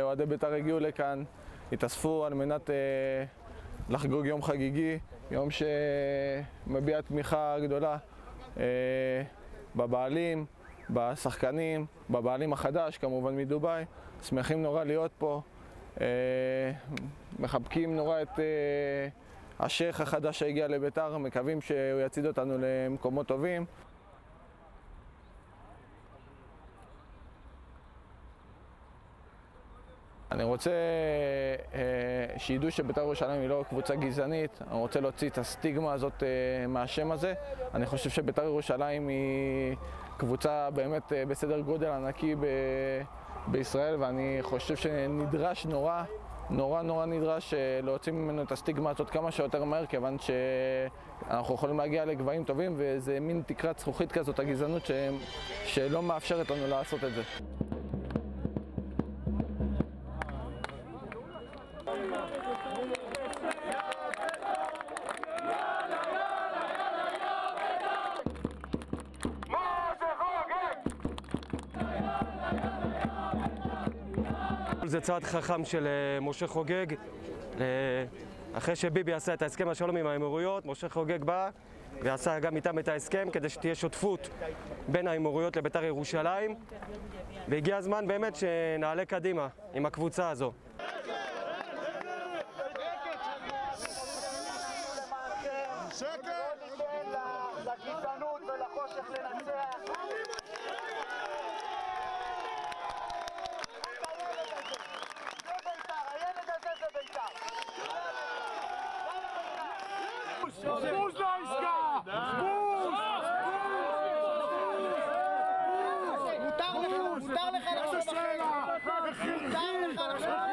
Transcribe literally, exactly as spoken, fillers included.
אוהדי בית"ר הגיעו לכאן, התאספו על מנת אה, לחגוג יום חגיגי, יום שמביע תמיכה גדולה אה, בבעלים, בשחקנים, בבעלים החדש, כמובן מדובאי. שמחים נורא להיות פה, אה, מחבקים נורא את אה, השייך החדש שהגיע לבית"ר, מקווים שהוא יצעיד אותנו למקומות טובים. אני רוצה אה, שידעו שבית"ר ירושלים היא לא קבוצה גזענית. אני רוצה להוציא את הסטיגמה הזאת אה, מהשם הזה. אני חושב שבית"ר ירושלים היא קבוצה באמת אה, בסדר גודל ענקי ב, בישראל, ואני חושב שנדרש נורא, נורא נורא נדרש אה, להוציא ממנו את הסטיגמה הזאת כמה שיותר מהר, כיוון שאנחנו יכולים להגיע לגבהים טובים, וזה מין תקרת זכוכית כזאת, הגזענות, ש, שלא מאפשרת לנו לעשות את זה. זה צעד חכם של משה חוגג. אחרי שביבי עשה את ההסכם השלום עם האמירויות, משה חוגג בא ועשה גם איתם את ההסכם כדי שתהיה שותפות בין האמירויות לבית"ר ירושלים, והגיע הזמן באמת שנעלה קדימה עם הקבוצה הזו. שקט! לגזענות ולחושך לנצח. זה בית"ר, הילד הזה זה בית"ר. בוז לעסקה! בוז! מותר לך, מותר לך לחשוב אחרת. מותר לך לחשוב אחרת.